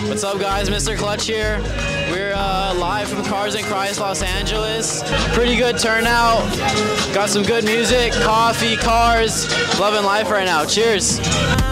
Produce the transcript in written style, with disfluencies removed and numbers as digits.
What's up, guys? Mr. Clutch here. We're live from Cars and Christ, Los Angeles. Pretty good turnout. Got some good music, coffee, cars. Loving life right now. Cheers.